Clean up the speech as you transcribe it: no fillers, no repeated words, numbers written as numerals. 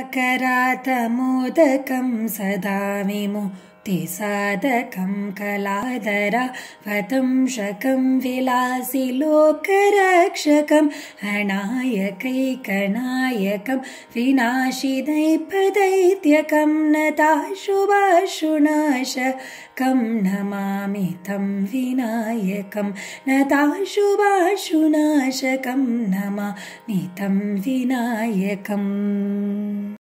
करातमोदकं सदा विमुक्तिसाधकं कलाधरावतंशकं विलासि लोकरक्षकं अनायकैकनायकं विनाशिदैत्यकं नताशुभाशुनाशकं नमामि तं विनायकं नताशुभाशुनाशकं नमामि तं विनायकम्।